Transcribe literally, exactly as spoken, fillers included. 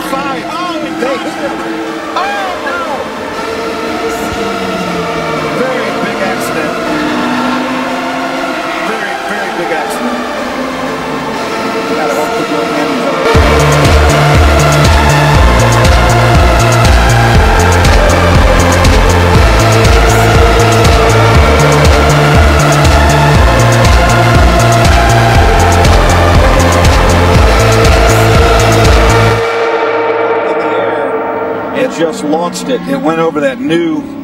five. Oh, he they hit him. Oh, no. Very big accident. Very, very big accident. Gotta hope the young man is okay. Just launched it. It went over that new